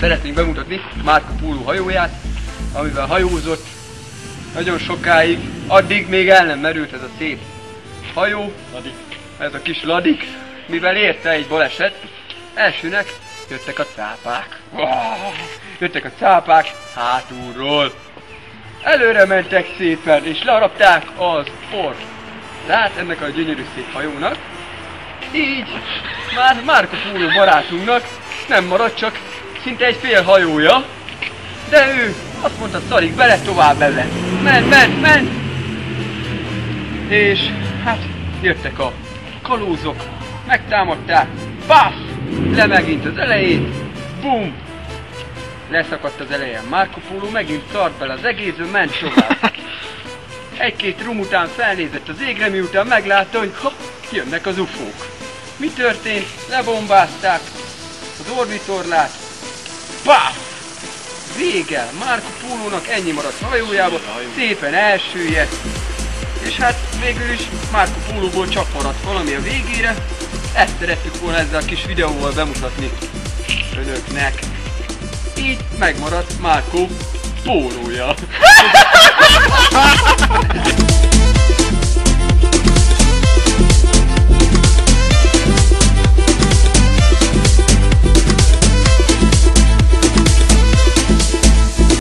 szeretnénk bemutatni Marco Polo hajóját, amivel hajózott nagyon sokáig, addig még el nem merült ez a szép hajó, ez a kis ladik, mivel érte egy baleset. Elsőnek jöttek a cápák. Jöttek a cápák hátulról. Előre mentek szépen, és leharapták az port. Tehát ennek a gyönyörű szép hajónak. Így már Marco Polo barátunknak nem maradt csak szinte egy fél hajója. De ő azt mondta, szarik bele, tovább bele. Ment. És hát jöttek a kalózok, megtámadták. Paf! Le megint az elején. Bum! Leszakadt az elején. Marco Polo megint szart bele az egészben, ment tovább. Egy-két rum után felnézett az égre, miután meglátta, hogy hopp, jönnek az ufók. Mi történt? Lebombázták az orbitorlát. Paf! Vége! Marco Polónak ennyi maradt hajójába, szépen elsüllyedt. És hát végül is Marco Polóból csak maradt valami a végére. Ezt szerettük volna ezzel a kis videóval bemutatni önöknek. Így megmaradt Marco Pólója.